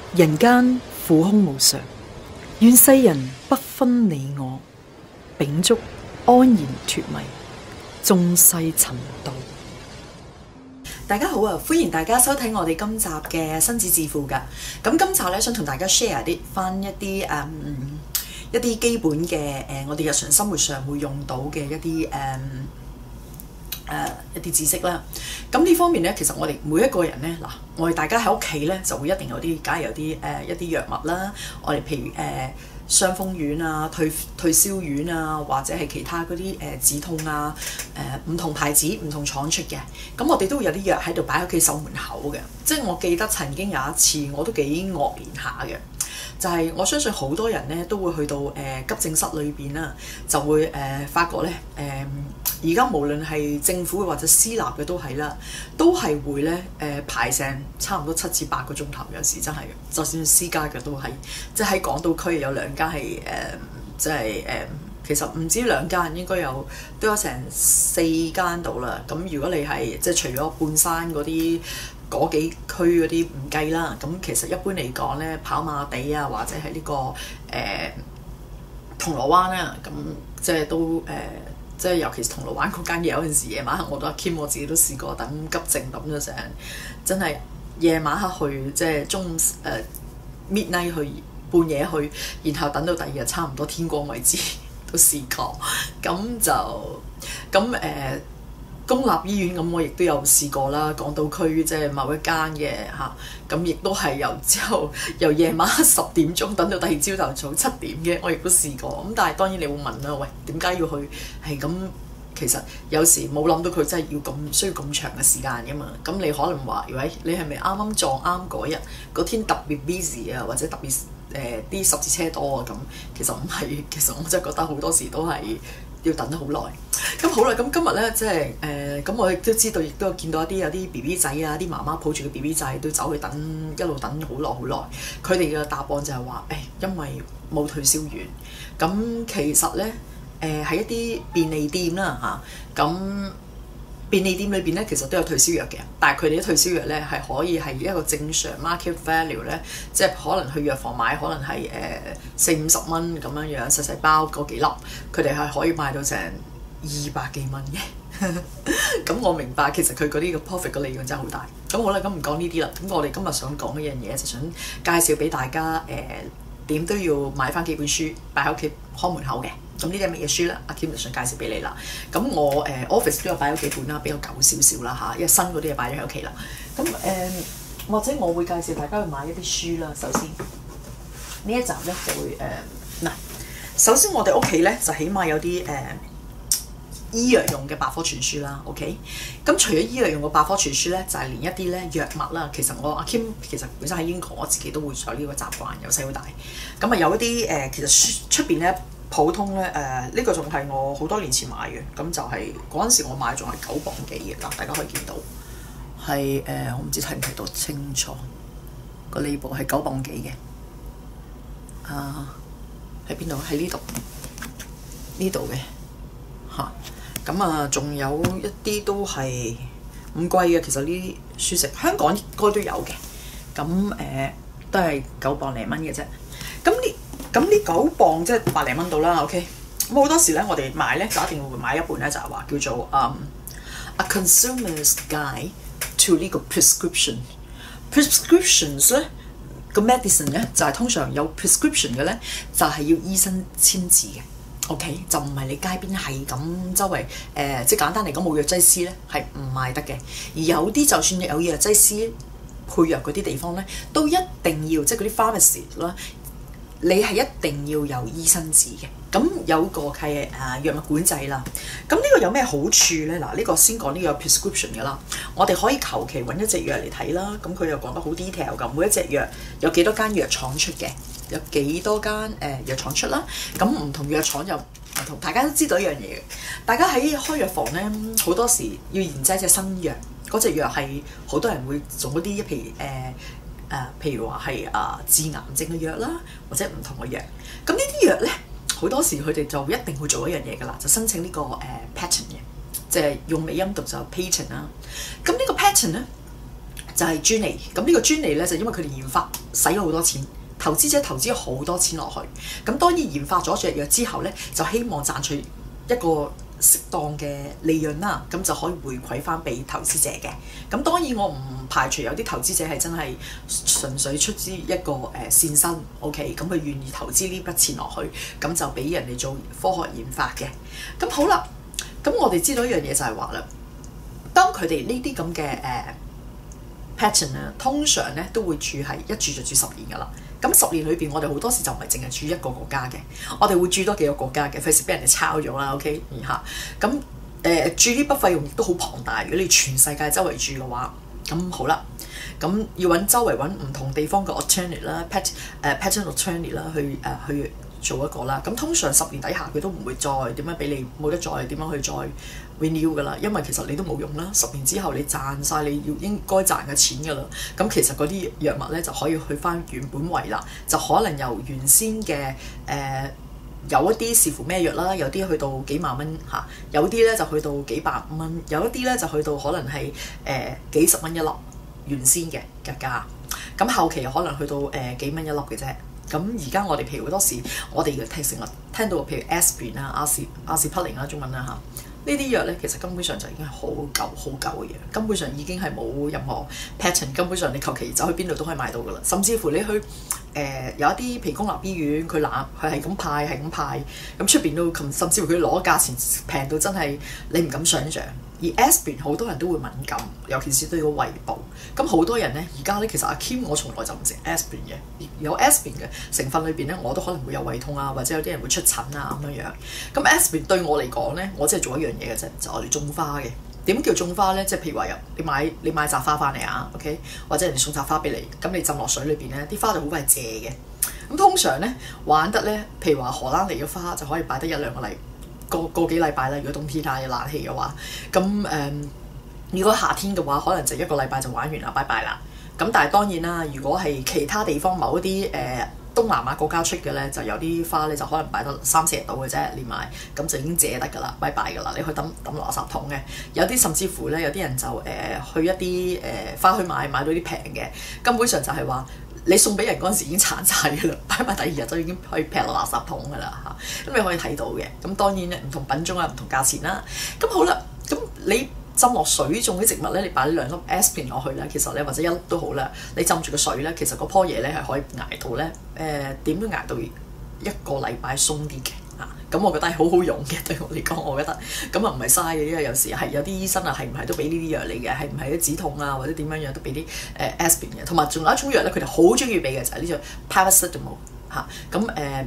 人間苦空無常，願世人不分你我，秉燭安然脫迷，眾世尋道。大家好啊！歡迎大家收睇我哋今集嘅新子致富㗎。咁今集咧想同大家 share 翻一啲基本嘅我哋日常生活上會用到嘅一啲知識啦。咁呢方面咧，其實我哋每一個人咧，嗱，我哋大家喺屋企咧就會一定有啲，梗係有啲一啲藥物啦。我哋譬如傷風丸啊、退燒丸啊，或者係其他嗰啲止痛啊，唔同牌子、唔同廠出嘅。咁我哋都會有啲藥喺度擺喺屋企守門口嘅。即係我記得曾經有一次，我都幾愕然下嘅。就係我相信好多人咧都會去到急症室裏邊啦，就會發覺咧而家無論係政府或者私立嘅都係啦，都係會咧排成差唔多7至8個鐘頭，有時真係嘅。就算私家嘅都係，即係喺港島區有2間係其實唔止2間，應該都有成4間度啦。咁如果你係即係除咗半山嗰幾區嗰啲唔計啦，咁其實一般嚟講咧，跑馬地啊，或者係呢個銅鑼灣啦，咁即係都即係尤其是銅鑼灣嗰間嘢，有陣時夜晚黑我都阿 Kim 我自己都試過等急症等咗成，真係夜晚黑去，即係中午midnight 去，半夜去，然後等到第二日差唔多天光為止都試過。公立醫院咁我亦都有試過啦，港島區即係某一間嘅嚇，咁亦都係由夜晚黑10點鐘等到第二朝頭早7點嘅，我亦都試過。咁但係當然你會問啦，喂，點解要去係咁？其實有時冇諗到佢真係需要咁長嘅時間㗎嘛。咁你可能話，喂，你係咪啱啱撞啱嗰日嗰天特別 busy 啊，或者特別啲十字車多啊咁？其實唔係，其實我真係覺得好多時都係要等得好耐。咁好啦，咁今日咧即係咁我亦都知道，亦都有見到有啲 BB 仔啊，啲媽媽抱住個 BB 仔都走去等，一路等好耐。佢哋嘅答案就係話，因為冇退燒丸。咁其實咧喺一啲便利店啦嚇，咁便利店裏邊咧其實都有退燒藥嘅，但係佢哋啲退燒藥咧係可以係一個正常 market value 咧，即係可能去藥房買，可能係40-50蚊咁樣細細包嗰幾粒，佢哋係可以賣到成200幾蚊嘅。咁我明白其實佢嗰啲嘅 profit 嘅利潤真係好大。咁好啦，咁唔講呢啲啦。咁我哋今日想講一樣嘢，就想介紹俾大家點都要買翻幾本書擺喺屋企看門口嘅。咁呢啲係乜嘢書咧？阿 Kim 就想介紹俾你啦。咁我office 都有擺咗幾本啦，比較舊少少啦嚇，因為新嗰啲就擺咗喺屋企啦。咁或者我會介紹大家去買一啲書啦。首先呢一集咧就會嗱，首先我哋屋企咧就起碼有啲醫藥用嘅百科全書啦。OK， 咁除咗醫藥用嘅百科全書咧，就係連一啲咧藥物啦。其實我阿 Kim 其實本身喺英國，我自己都會有呢個習慣，由細到大。咁啊有一啲其實出邊咧。普通咧呢個仲係我好多年前買嘅，咁就係嗰陣時我買仲係9磅幾嘅嗱，大家可以見到係我唔知睇唔睇到清楚個 label 係9磅幾嘅喺邊度？喺呢度嘅嚇，咁啊仲有一啲都係唔貴嘅，其實呢啲書籍香港應該都有嘅，咁都係9磅零蚊嘅啫，咁呢9磅即係100零蚊到啦 ，OK。咁好多時咧，我哋買咧就一定會買一本咧，就係話叫做A Consumer's Guide to 呢個 prescriptions 咧個 medicine 咧就係通常有 prescription 嘅咧，就係要醫生簽字嘅 ，OK， 就唔係你街邊係咁周圍即係簡單嚟講冇藥劑師咧係唔賣得嘅，而有啲就算有藥劑師配藥嗰啲地方咧，都一定要即係嗰啲 pharmacy 啦。你係一定要有醫生紙嘅，咁有個係藥物管制啦。咁呢個有咩好處咧？嗱，呢個先講呢個 prescription 嘅啦。我哋可以求其揾一隻藥嚟睇啦。咁佢又講得好 detail 㗎，每一隻藥有幾多間藥廠出嘅，有幾多間藥廠出啦。咁唔同藥廠又唔同，大家都知道一樣嘢嘅。大家喺開藥房咧，好多時要研製一隻新藥，嗰隻藥係好多人會做嗰啲，譬如話係治癌症嘅藥啦，或者唔同嘅藥。咁呢啲藥咧，好多時佢哋就一定會做一樣嘢㗎啦，就申請呢個patent 嘅，即係用美音讀就 patent 啦。咁呢個 patent 咧， 就係專利。咁呢個專利咧就因為佢哋研發使咗好多錢，投資者投資咗好多錢落去。咁當然研發咗隻藥之後咧，就希望賺取一個適當嘅利潤啦，咁就可以回饋翻俾投資者嘅。咁當然我唔排除有啲投資者係真係純粹出資一個善心 ，OK， 咁佢願意投資呢筆錢落去，咁就俾人哋做科學研發嘅。咁好啦，咁我哋知道一樣嘢就係話啦，當佢哋呢啲咁嘅patent 咧，通常咧都會住係一住就住10年噶啦。咁10年裏邊，我哋好多時就唔係淨係住一個國家嘅，我哋會住多幾個國家嘅，費事俾人哋抄咗啦。OK， 嚇咁住呢筆費用亦都好龐大。如果你全世界周圍住嘅話，咁好啦，咁要揾周圍揾唔同地方嘅 attorney 啦，patent attorney 啦，去做一個啦。咁通常10年底下佢都唔會再點樣俾你，冇得再點樣去再 renew 噶啦，因為其實你都冇用啦。10年之後你賺晒你要應該賺嘅錢噶啦，咁其實嗰啲藥物咧就可以去翻原本位啦，就可能由原先嘅有一啲視乎咩藥啦，有啲去到幾萬蚊嚇，有啲咧就去到幾百蚊，有一啲咧就去到可能係幾十蚊一粒原先嘅價，咁後期又可能去到幾蚊一粒嘅啫。咁而家我哋譬如好多時，我哋成日聽到譬如 aspirin 啊、阿士匹靈啦，中文啦嚇，呢啲藥咧其實根本上就已經係好舊嘅嘢，根本上已經係冇任何 patent， 根本上你求其走去邊度都可以買到噶啦。甚至乎你去有一啲譬如公立醫院，佢係咁派，咁出邊都甚至乎佢攞價錢平到真係你唔敢想像。而 aspirin 好多人都會敏感，尤其是對個胃部。咁好多人咧，而家咧其實阿 Kim 我從來就唔食 aspirin 嘅，有 aspirin 嘅成分裏邊咧，我都可能會有胃痛啊，或者有啲人會出疹啊咁樣樣。咁 aspirin 對我嚟講咧，我只係做一樣嘢嘅啫，就我哋種花嘅。點叫種花咧？即係譬如話你買扎花翻嚟啊 ，OK， 或者人哋送扎花俾你，咁你浸落水裏邊咧，啲花就好快謝嘅。咁通常咧玩得咧，譬如話荷蘭嚟嘅花就可以擺得1-2個幾禮拜啦。如果冬天有冷氣嘅話，咁如果夏天嘅話，可能就1個禮拜就玩完啦，拜拜啦。咁但係當然啦，如果係其他地方某一啲東南亞國家出嘅咧，就有啲花咧就可能擺得3-4日到嘅啫，連埋咁就已經謝得㗎啦，拜拜㗎啦，你去抌垃圾桶嘅。有啲甚至乎咧，有啲人就去一啲花墟買到啲平嘅，根本上就係話你送俾人嗰陣時已經殘晒㗎啦，擺埋第2日就已經可以劈落垃圾桶㗎啦嚇。咁你可以睇到嘅。咁當然咧，唔同品種啊，唔同價錢啦。咁好啦，咁你浸落水種啲植物咧，你擺2粒 aspirin 落去咧，其實咧或者1粒都好啦，你浸住個水咧，其實嗰棵嘢咧係可以捱到咧點都捱到1個禮拜鬆啲嘅嚇。咁我覺得係好好用嘅，對我嚟講，我覺得咁啊唔係嘥嘅，因為有時係有啲醫生啊係唔係都俾呢啲藥你嘅，係唔係啲止痛啊或者點樣都俾啲aspirin嘅，同埋仲有一種藥咧，佢哋好中意俾嘅就係呢種 paracetamol 嚇。咁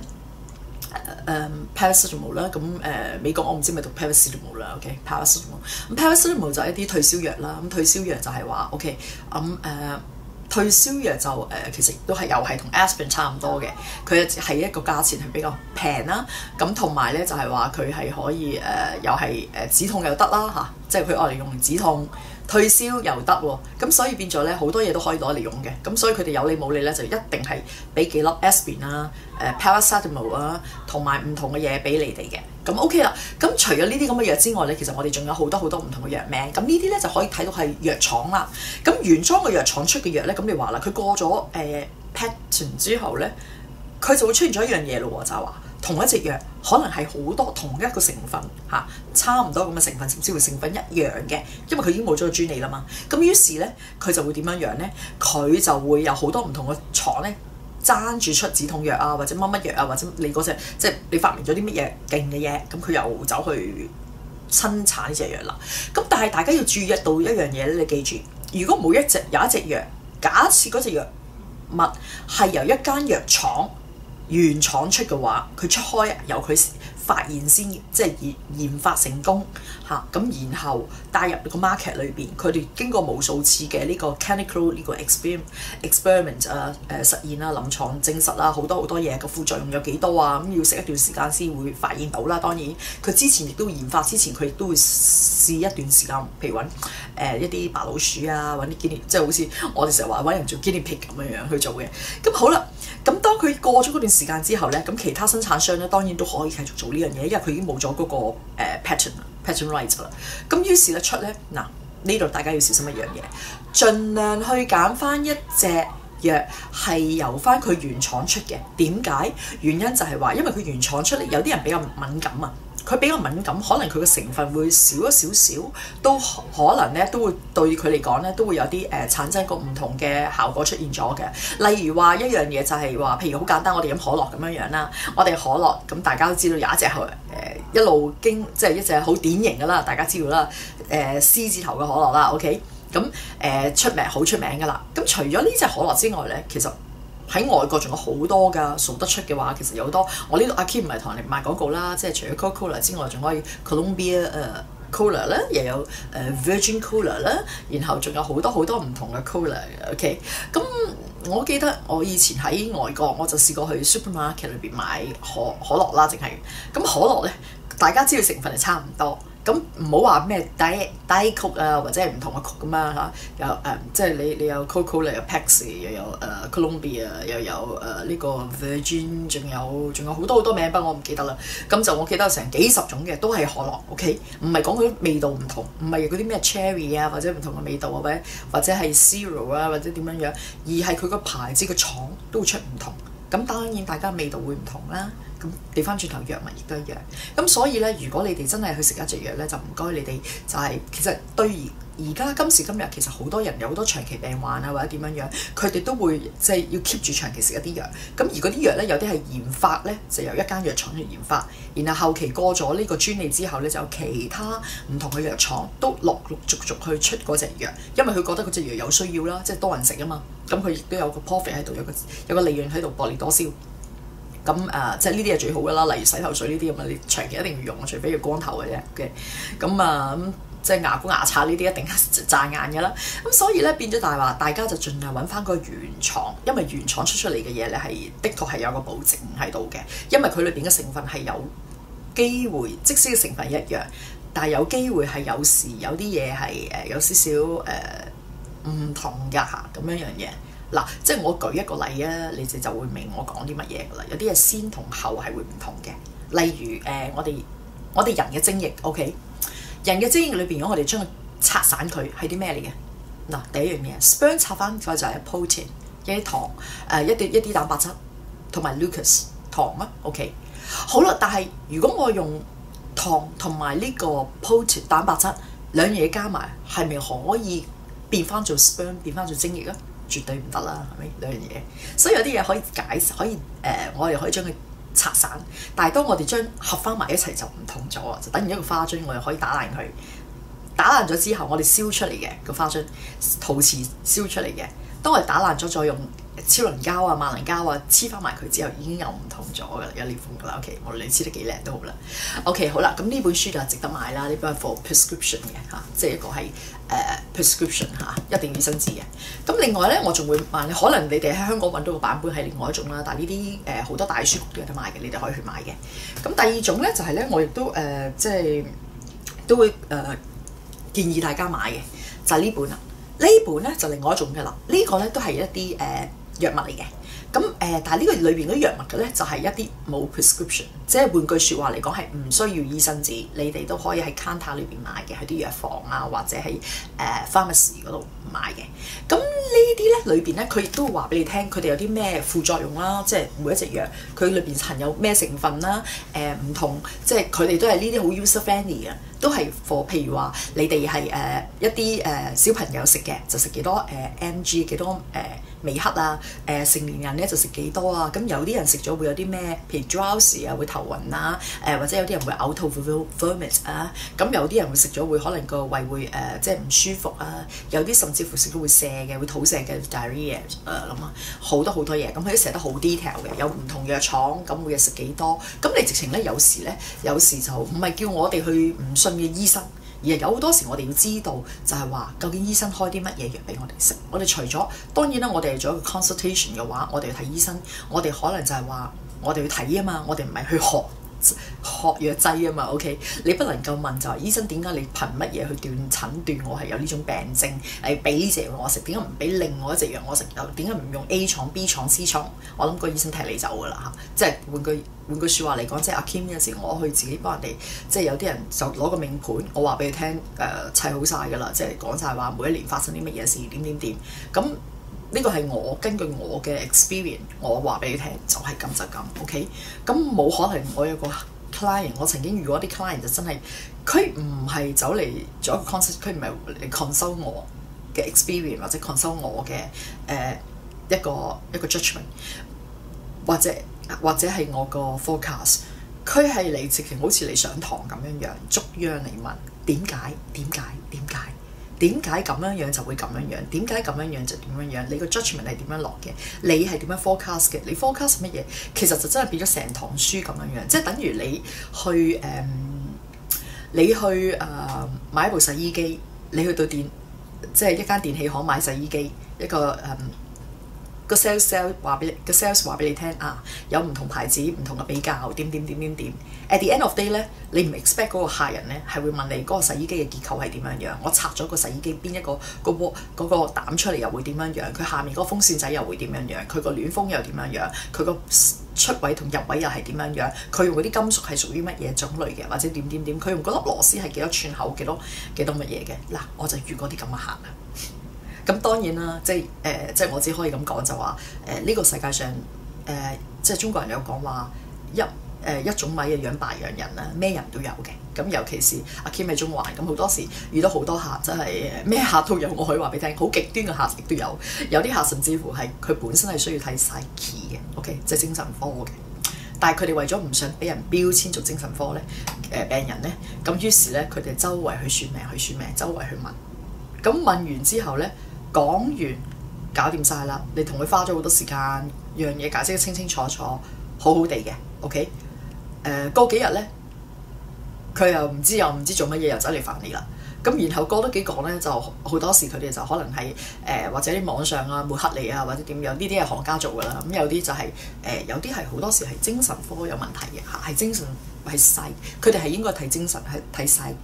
paracetamol 啦，咁美國我唔知咪讀 paracetamol 啦 ，OK paracetamol。咁 paracetamol 就係一啲退燒藥啦，咁退燒藥就係話 OK，退燒藥就其實都係又係同 aspirin 差唔多嘅，佢係一個價錢係比較平啦，咁同埋咧就係話佢係可以又係止痛又得啦嚇，即係佢愛嚟用嚟止痛。退燒又得喎，咁所以變咗咧好多嘢都可以攞嚟用嘅，咁所以佢哋有理冇理咧就一定係俾幾粒 aspirin 啊、paracetamol 啊，同埋唔同嘅嘢俾你哋嘅，咁 OK 啦。咁除咗呢啲咁嘅藥之外咧，其實我哋仲有好多唔同嘅藥名，咁呢啲咧就可以睇到係藥廠啦。咁原裝嘅藥廠出嘅藥咧，咁你話啦，佢過咗patent 之後咧，佢就會出現咗一樣嘢咯喎，就係話同一隻藥可能係好多同一個成分嚇，差唔多咁嘅成分，甚至乎成分一樣嘅，因為佢已經冇咗個專利啦嘛。咁於是咧，佢就會點樣樣咧？佢就會有好多唔同嘅廠咧，爭住出止痛藥啊，或者乜藥啊，或者你嗰隻即係你發明咗啲乜嘢勁嘅嘢，咁佢又走去生產呢隻藥啦。咁但係大家要注意到一樣嘢咧，你記住，如果有一隻藥，假設嗰隻藥物係由一間藥廠原廠出嘅話，佢出開由佢發現先，即係研發成功嚇，咁然後帶入個 market 裏邊，佢哋經過無數次嘅呢個 clinical 呢個 experiment 啊實驗啦、臨床證實啦，好多嘢個副作用有幾多啊？咁要食一段時間先會發現到啦。當然佢之前亦都研發之前，佢亦都會試一段時間，譬如揾一啲白老鼠啊，揾啲 guinea，即係好似我哋成日話揾人做 guinea pig 咁樣去做嘅。咁好啦，咁當佢過咗嗰段時間之後咧，咁其他生產商咧當然都可以繼續做呢樣嘢，因為佢已經冇咗嗰個patent right 啦。咁於是咧出咧嗱， 呢度大家要小心一樣嘢，盡量去揀翻一隻藥係由翻佢原廠出嘅。點解？原因就係話，因為佢原廠出嚟，有啲人比較敏感啊。佢比較敏感，可能佢嘅成分會少一少少，都可能咧都會對佢嚟講咧都會有啲產生個唔同嘅效果出現咗嘅。例如話一樣嘢就係話，譬如好簡單，我哋飲可樂咁樣樣啦，我哋可樂咁大家都知道有一隻一路經即係一隻好典型㗎啦，大家知道啦，C 字頭嘅可樂啦 ，OK， 咁好出名㗎啦。咁除咗呢隻可樂之外咧，其實喺外國仲有好多㗎，數得出嘅話，其實有好多。我呢度阿 Kim 唔係同人哋賣廣告啦，即係除咗 Coca-Cola 之外，仲可以 Columbia Cola 啦，又有Virgin Cola 啦，然後仲有好多好多唔同嘅 Cola。OK， 咁我記得我以前喺外國，我就試過去 supermarket 裏邊買可樂啦，淨係咁可樂咧，大家知道成分係差唔多。咁唔好話咩低曲啊，或者係唔同嘅曲咁樣嚇，有即係你有 Coca-Cola，有 Pepsi，又有Columbia，又有呢個 Virgin，仲有好多好多名，不過我唔記得啦。咁就我記得成幾十種嘅都係可樂 ，OK， 唔係講佢味道唔同，唔係嗰啲咩 cherry 啊，或者唔同嘅味道啊，或者係 zero 啊，或者點樣樣，而係佢個牌子嘅廠都會出唔同。咁當然大家味道會唔同啦。咁調翻轉頭藥物亦都一樣，咁所以咧，如果你哋真係去食一隻藥咧，就唔該你哋就係、其實對而家今時今日，其實好多人有好多長期病患啊，或者點樣樣，佢哋都會即係要 keep 住長期食一啲藥。咁而嗰啲藥咧，有啲係研發咧，就由一間藥廠去研發，然後後期過咗呢個專利之後咧，就有其他唔同嘅藥廠都陸續去出嗰隻藥，因為佢覺得嗰隻藥有需要啦，即係多人食啊嘛，咁佢亦都有個 profit 喺度，有個利潤喺度，薄利多銷。咁即係呢啲係最好㗎啦，例如洗頭水呢啲咁啊，你長期一定要用，除非要光頭嘅啫嘅。咁即係牙膏牙刷呢啲一定係賺硬㗎啦。咁所以咧變咗大家就盡量揾翻個原廠，因為原廠出嚟嘅嘢咧係的確係有個保證喺度嘅，因為佢裏邊嘅成分係有機會，即使嘅成分一樣，但係有機會係有時有啲嘢係有少少唔同㗎嚇，咁樣嘢。嗱，即係我舉一個例啊，你哋就會明我講啲乜嘢㗎啦。有啲嘢先同後係會唔同嘅，例如我哋人嘅精液 ，OK， 人嘅精液裏邊，如果我哋將佢拆散佢，係啲咩嚟嘅？嗱，第一樣嘢 ，sperm 拆翻佢就係 protein， 一啲糖，一啲蛋白質，同埋 glucose 糖啊 ，OK。好啦，但係如果我用糖同埋呢個 protein 蛋白質兩樣嘢加埋，係咪可以變翻做 sperm 變翻做精液啊？絕對唔得啦，係咪兩樣嘢？所以有啲嘢可以我哋可以將佢拆散，但係當我哋將合翻埋一齊就唔同咗啊！就等於一個花樽，我哋可以打爛佢，打爛咗之後，我哋燒出嚟嘅個花樽，陶瓷燒出嚟嘅，當我哋打爛咗，再用超能膠啊、萬能膠啊黐翻埋佢之後，已經又唔同咗㗎啦，有裂縫㗎啦。OK，無論你黐得幾靚都好啦。OK， 好啦，咁呢本書就值得買啦。呢本係 for prescription 嘅嚇，即係一個係prescription 嚇，一定要醫生紙嘅。咁另外咧，我仲會問你，可能你哋喺香港揾到個版本係另外一種啦，但係呢啲好多大書局都有得買嘅，你哋可以去買嘅。咁第二種咧就係咧，我亦都即係都會建議大家買嘅，就係呢本啦。呢本咧就另外一種嘅啦，呢個咧都係一啲藥物嚟嘅。咁但係呢個裏邊嗰啲藥物嘅咧就係一啲冇 prescription， 即係換句説話嚟講係唔需要醫生紙，你哋都可以喺 counter 裏邊買嘅，喺啲藥房啊或者係pharmacy 嗰度買嘅。咁呢啲咧裏邊咧佢亦都會話俾你聽，佢哋有啲咩副作用啦，即係每一隻藥佢裏邊含有咩成分啦，唔同即係佢哋都係呢啲好 user friendly 嘅，都係 for 譬如話你哋係一啲小朋友食嘅就食幾多mg 幾多微克啊，成年人咧就食幾多啊？咁有啲人食咗會有啲咩，譬如 drowsy 啊，會頭暈啊，或者有啲人會嘔吐 vomit 啊，咁有啲人會食咗會可能個胃會即係唔舒服啊，有啲甚至乎食咗會瀉嘅，會肚瀉嘅 diarrhea 咁啊，好多好多嘢，咁佢都寫得好 detail 嘅，有唔同藥廠咁每日食幾多，咁你直情咧有時就唔係叫我哋去唔信嘅醫生。而係有好多時，我哋要知道就係話，究竟醫生開啲乜嘢藥俾我哋食？我哋除咗當然啦，我哋做一個 consultation 嘅話，我哋要睇醫生，我哋可能就係話，我哋要睇啊嘛，我哋唔係去學學藥劑啊嘛，OK？ 你不能夠問就係醫生點解你憑乜嘢去診斷我係有呢種病症？俾呢隻藥我食，點解唔俾另外一隻藥我食？又點解唔用 A 廠、B 廠、C 廠？我諗個醫生踢你走㗎啦嚇！即係換句説話嚟講，即係阿 Kim 有時我去自己幫人哋，即係有啲人就攞個命盤，我話俾你聽砌好晒㗎啦，即係講晒話每一年發生啲乜嘢事點咁。呢個係我根據我嘅 experience， 我話俾你聽就係咁就咁 ，OK？ 咁冇可能我有個 client， 我曾經遇過啲 client 就真係佢唔係走嚟做一個 consult， 佢唔係嚟 consult 我嘅 experience 或者 consult 我嘅一個 judgment， 或者係我個 forecast， 佢係嚟直情好似嚟上堂咁樣逐樣嚟問點解？點解咁樣樣就會咁樣樣？點解咁樣樣就點樣樣？你個 judgment 係點樣落嘅？你係點樣 forecast 嘅？你 forecast 乜嘢？其實就真係變咗成堂書咁樣樣，即係等於你去買一部洗衣機，你去到即係一間電器行買洗衣機，一個個 sales 話俾你聽啊，有唔同牌子唔同嘅比較點。At the end of day 咧，你唔 expect 嗰個客人咧係會問你嗰個洗衣機嘅結構係點樣樣？我拆咗個洗衣機邊一個嗰個膽出嚟又會點樣樣？佢下面嗰個風扇仔又會點樣樣？佢個暖風又點樣樣？佢個出位同入位又係點樣樣？佢用嗰啲金屬係屬於乜嘢種類嘅？或者點？佢用嗰粒螺絲係幾多寸厚？幾多乜嘢嘅？嗱，我就遇過啲咁嘅客啦。咁當然啦，即係我只可以咁講就話呢個世界上即係中國人有講話一種米嘅養百樣人啦，咩人都有嘅。咁尤其是阿 Kim 喺中環，咁好多時遇到好多客，真係咩客都有。我可以話俾你聽，好極端嘅客亦都有。有啲客甚至乎係佢本身係需要睇 psyche 嘅 ，OK， 即係精神科嘅。但係佢哋為咗唔想俾人標籤做精神科咧，病人咧，咁於是咧佢哋周圍去算命，周圍去問。咁問完之後咧，講完搞掂晒啦，你同佢花咗好多時間，樣嘢解釋得清清楚楚，好好地嘅 ，OK？ 過幾日咧，佢又唔知做乜嘢，又走嚟煩你啦。咁然後過多幾講咧，就好多時佢哋就可能係或者啲網上抹黑你啊，或者點樣，呢啲係行家做㗎啦。咁有啲就係有啲係好多時係精神科有問題嘅嚇，係精神係佢哋係應該睇精神係睇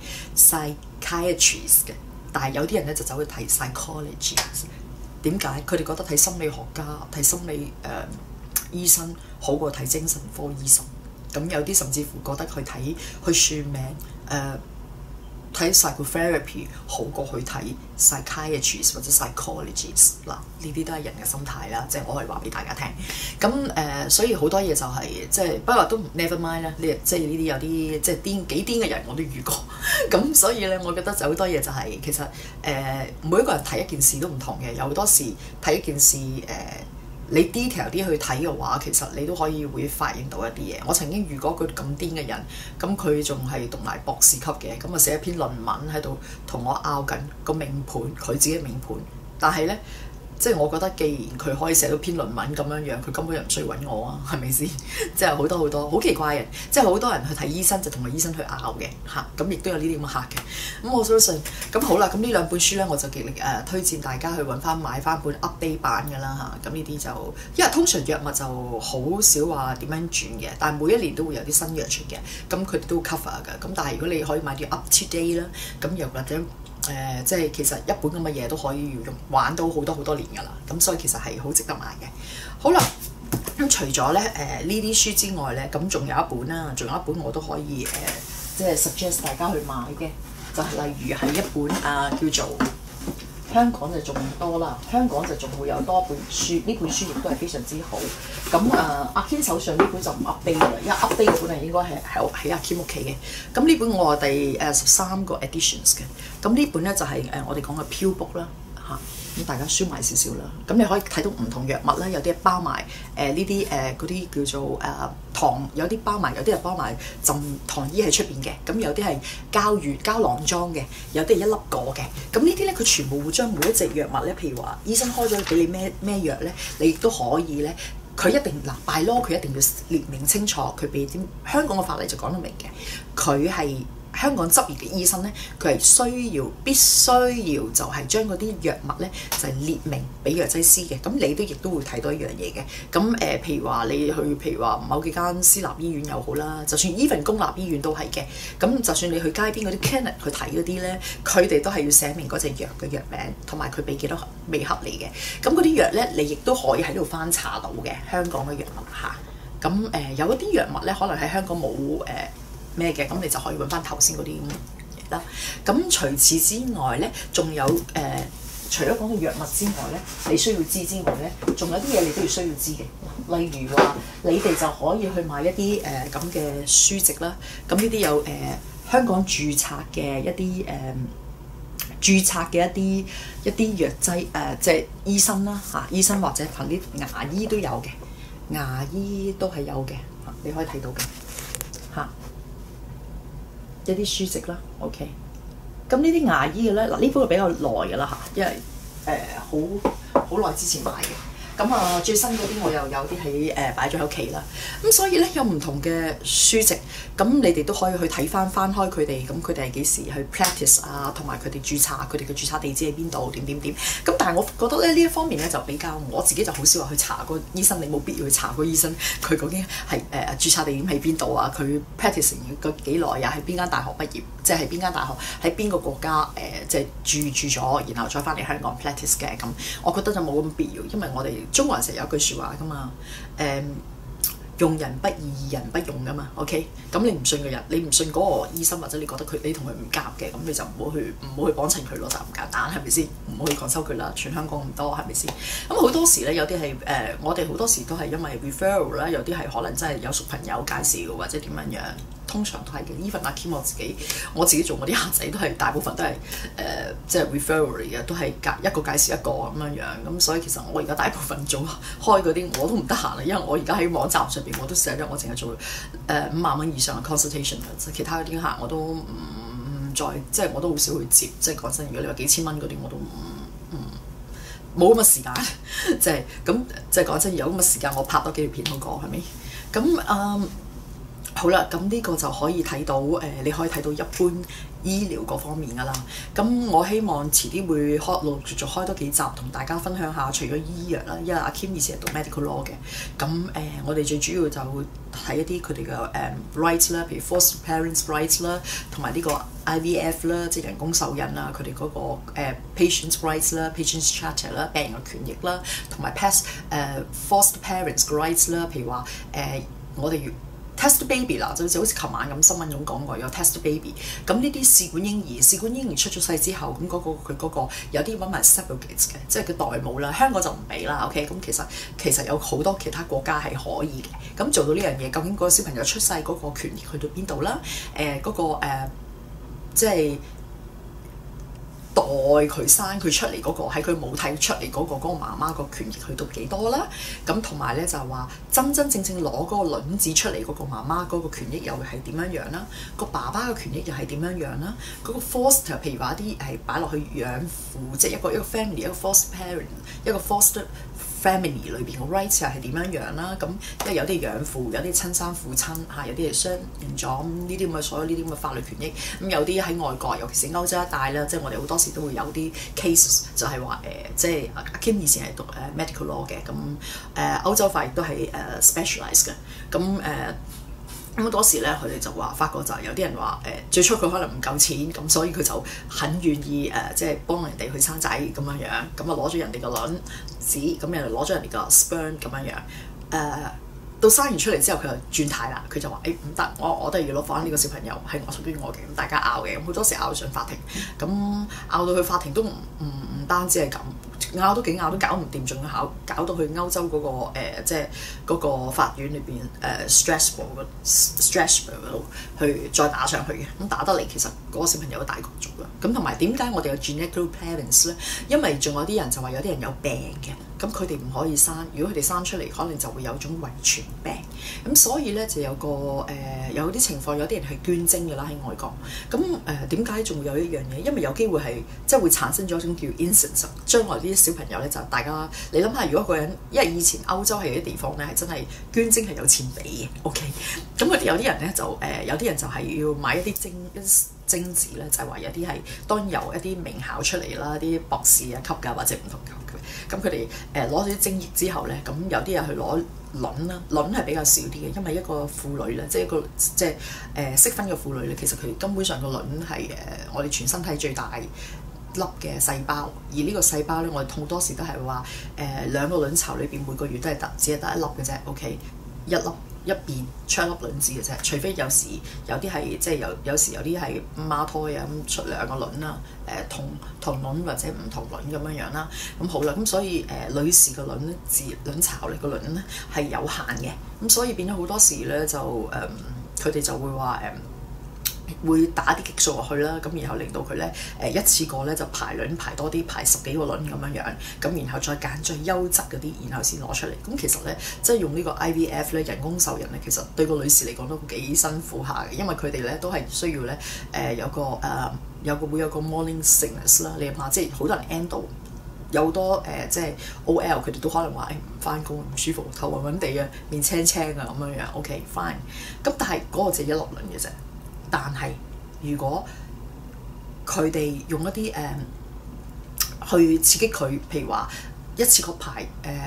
psychiatrist 嘅。但係有啲人咧就走去睇 psychology， 點解？佢哋覺得睇心理學家、睇心理醫生好過睇精神科醫生。咁有啲甚至乎覺得去算命睇 psychotherapy 好過去睇 psychiatrist 或者 psychologist。嗱，呢啲都係人嘅心態啦，即係我可以話俾大家聽。咁所以好多嘢就係即係不過都 never mind 啦。即係呢啲有啲即係幾癲嘅人我都遇過。咁所以咧，我覺得就好多嘢就係其實每一個人睇一件事都唔同嘅。有好多時睇一件事你 detail 啲去睇嘅話，其實你都可以會發現到一啲嘢。我曾經遇過一個咁癲嘅人，咁佢仲係讀埋博士級嘅，咁啊寫一篇論文喺度同我拗緊個命盤，佢自己嘅命盤。但係咧，即係我覺得，既然佢可以寫到篇論文咁樣樣，佢根本就唔需要揾我啊，係咪先？即係好多好奇怪嘅，即係好多人去睇醫生就同個醫生去拗嘅嚇，咁亦都有呢啲咁嘅客嘅。咁我相信，咁好啦，咁呢兩本書咧，我就極力推薦大家去買翻本 update 版嘅啦嚇。咁呢啲就因為通常藥物就好少話點樣轉嘅，但係每一年都會有啲新藥出嘅，咁佢哋都會 cover 嘅。咁但係如果你可以買啲 up to date 啦，咁又或者即係其實一本咁嘅嘢都可以玩到好多年㗎啦，咁所以其實係好值得買嘅。好啦，咁除咗咧呢啲書之外咧，咁仲有一本啦，仲有一本我都可以即係 suggest 大家去買嘅，就係例如係一本叫做香港就仲多啦，香港就仲會有多本書，呢本書亦都係非常之好。咁阿 Kim 手上呢本就唔 update 啦，因為 update 嗰本係應該係喺阿 Kim 屋企嘅。咁呢本我係第13個 editions 嘅。咁呢本咧就係我哋講嘅 Pill Book 啦嚇。咁大家輸埋少少啦。咁你可以睇到唔同藥物啦，有啲包埋呢啲嗰啲叫做糖，有啲包埋，有啲係包埋浸糖衣喺出邊嘅。咁有啲係膠囊裝嘅，有啲係一粒個嘅。咁呢啲咧佢全部會將每一隻藥物咧，譬如話醫生開咗俾你咩藥咧，你亦都可以咧。佢一定by law佢一定要列明清楚，佢俾啲香港嘅法例就講得明嘅，佢係香港執業嘅醫生咧，佢係必須要就係將嗰啲藥物咧就係列明俾藥劑師嘅。咁你亦都會睇到一樣嘢嘅。咁譬如話你去，譬如話某幾間私立醫院又好啦，就算 even 公立醫院都係嘅。咁就算你去街邊嗰啲 clinic 去睇嗰啲咧，佢哋都係要寫明嗰隻藥嘅藥名，同埋佢俾幾多微盒你嘅。咁嗰啲藥咧，你亦都可以喺度翻查到嘅香港嘅藥物嚇。咁有一啲藥物咧，可能喺香港冇咩嘅，咁你就可以揾翻頭先嗰啲嘢啦。咁除此之外咧，仲有除咗講到藥物之外咧，你需要知之外咧，仲有啲嘢你都要需要知嘅。例如話，你哋就可以去買一啲咁嘅書籍啦。咁呢啲有香港註冊嘅一啲註冊嘅一啲藥劑即係醫生啦嚇，醫生或者憑啲牙醫都有嘅，牙醫都係有嘅嚇，你可以睇到嘅嚇。一啲書籍啦 ，OK。咁呢啲牙醫嘅咧，嗱呢本係比較耐嘅啦嚇，因為好耐之前買嘅。咁最新嗰啲我又有啲喺擺咗喺屋企啦。咁所以咧有唔同嘅書籍，咁你哋都可以去睇翻開佢哋，咁佢哋係幾時去 practice 啊，同埋佢哋註冊，佢哋嘅註冊地址喺邊度，點。咁但係我覺得咧呢一方面咧就比較，我自己就好少話去查個醫生，你冇必要去查個醫生佢究竟係註冊地點喺邊度啊，佢 practice 咗幾耐啊，喺邊間大學畢業，即係喺邊間大學喺邊個國家即係住咗，然後再翻嚟香港 practice 嘅。咁我覺得就冇咁必要，因為我哋中國人成日有句説話噶嘛，用人不義，義人不用噶嘛 ，OK？ 咁你唔信嘅人，你唔信嗰個醫生，或者你覺得你同佢唔夾嘅，咁你就唔好去幫襯佢咯，就咁簡單，係咪先？唔好去廣州佢啦，全香港咁多，係咪先？咁好多時咧，有啲係我哋好多時都係因為 referral 啦，有啲係可能真係有熟朋友介紹或者點樣樣。通常都係嘅 ，even 阿 Kim 我自己做我啲客仔都係大部分都係即係 referral 嚟嘅，都係一個介紹一個咁樣樣。咁所以其實我而家大部分做開嗰啲我都唔得閒啦，因為我而家喺網站上邊我都寫咗我淨係做5萬蚊以上嘅 consultation 嘅，其他嗰啲客我都唔再即係我都好少去接。即係講真，如果你話幾千蚊嗰啲我都冇咁嘅時間，即係咁即係講真，有咁嘅時間我拍多幾條片好過係咪？咁好啦，咁呢個就可以睇到你可以睇到一般醫療嗰方面㗎啦。咁我希望遲啲會陸續開多幾集，同大家分享下除咗醫藥啦，因為阿 Kim 以前係讀 medical law 嘅。咁我哋最主要就會睇一啲佢哋嘅rights 啦，譬如 foster parents rights 啦，同埋呢個 IVF 啦，即係人工受孕啊，佢哋嗰個patients rights 啦 ，patients charter 啦，病人嘅權益啦，同埋foster parents 嘅 rights 啦，譬如話我哋test baby 啦，就好似琴晚咁新聞咁講過有 test baby， 咁呢啲試管嬰兒出咗世之後，咁佢嗰個有啲揾埋 surrogates 嘅，即係佢代母啦。香港就唔俾啦 ，OK？ 咁其實有好多其他國家係可以嘅。咁做到呢樣嘢，究竟嗰個小朋友出世嗰個權益去到邊度啦？即係代佢生佢出嚟嗰個，喺佢母體出嚟嗰個媽媽個權益去到幾多啦？咁同埋咧就係話真正攞嗰個卵子出嚟嗰個媽媽嗰個權益又係點樣樣啦？個爸爸嘅權益又係點樣樣啦？嗰個 foster 譬如話一啲係擺落去養父，即係一個 family 一個 foster parent 一個 foster family 裏邊嘅 rights 係點樣樣啦？咁因為有啲養父，有啲親生父親嚇，有啲係雙認咗呢啲咁嘅所有呢啲咁嘅法律權益。咁有啲喺外國，尤其是歐洲一帶啦，即係我哋好多時都會有啲 cases 就係話即係阿 Kim 以前係讀medical law 嘅，咁歐洲法亦都係specialize 嘅，咁好多時咧，佢哋就話發覺就係有啲人話最初佢可能唔夠錢，咁所以佢就很願意即係幫人哋去生仔咁樣樣，咁啊攞咗人哋個卵子，咁又攞咗人哋個 sperm 咁樣樣，到生完出嚟之後佢就轉態啦，佢就話唔得，我都係要攞翻呢個小朋友係我屬於我嘅，咁大家拗嘅，咁好多時拗上法庭，咁拗到去法庭都唔單止係咁。拗都搞唔掂，仲要搞到去歐洲嗰個即係嗰個法院裏邊Strasbourg 嗰度去再打上去嘅，咁打得嚟其實嗰個小朋友都大個咗啦。咁同埋點解我哋有 genetic parents 咧？因為仲有啲人就話有啲人有病嘅。 咁佢哋唔可以生。如果佢哋生出嚟，可能就會有種遺傳病。咁所以咧就有個有啲情況，有啲人係捐精㗎啦喺外國。咁點解仲會有一樣嘢？因為有機會係即係會產生咗一種叫 incest，將來啲小朋友咧就大家你諗下，如果個人因為以前歐洲係有啲地方咧係真係捐精係有錢俾嘅 ，OK， 咁佢哋有啲人咧就有啲人就係要買一啲精子咧，就係話有啲係當然由一啲名校出嚟啦，啲博士啊級㗎或者唔同級嘅，咁佢哋攞咗啲精液之後咧，咁有啲人去攞卵啦，卵係比較少啲嘅，因為一個婦女咧，即係一個即係適婚嘅婦女咧，其實佢根本上個卵係我哋全身體最大粒嘅細胞，而呢個細胞咧，我哋好多時都係話兩個卵巢裏邊每個月都係只係得一粒嘅啫 ，OK， 一粒。一邊出一粒卵子嘅啫，除非有時有啲係即係有時有啲係孖胎啊咁出兩個卵啦，同卵或者唔同卵咁樣樣啦，咁好啦，咁所以女士嘅卵巢嚟個卵咧係有限嘅，咁所以變咗好多時咧就佢哋就會話會打啲激素落去啦，咁然後令到佢咧一次過咧就排卵排多啲，排10幾個卵咁樣樣，咁然後再揀最優質嗰啲，然後先攞出嚟。咁其實咧，即係用呢個 IVF 咧人工受孕咧，其實對個女士嚟講都幾辛苦下嘅，因為佢哋咧都係需要咧會有個 morning sickness 啦。你諗下，即係好多人 endo 有好多即係 OL 佢哋都可能話唔翻工唔舒服，頭暈暈地啊，面青青啊咁樣樣。OK fine， 咁但係嗰個就係一粒卵嘅啫。但係，如果佢哋用一啲去刺激佢，譬如話一次過排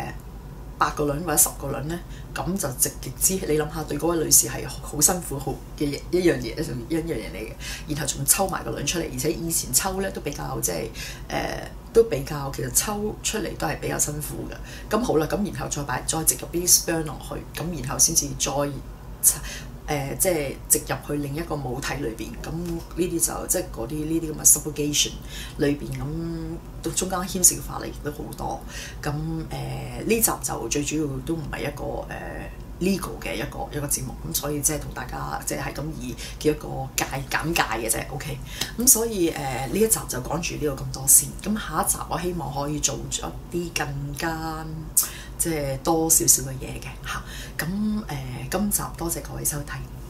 8個卵或者10個卵咧，咁就極之你諗下，對嗰位女士係好辛苦好嘅一樣嘢嚟嘅。然後仲抽埋個卵出嚟，而且以前抽咧都比較即係都比較其實抽出嚟都係比較辛苦嘅。咁好啦，咁然後再植入啲 sperm 落去，咁然後先至再。即係植入去另一個母體裏邊，咁呢啲就即係嗰啲呢啲咁嘅 subjugation 裏邊，咁到中間牽涉嘅法例亦都好多。咁呢集就最主要都唔係一個legal 嘅一個節目，咁所以即係同大家即係咁以叫一個簡介嘅啫 ，OK。咁所以呢一集就講住呢個咁多先。咁下一集我希望可以做咗啲更加即係多少少嘅嘢嘅嚇。咁今集多謝各位收睇。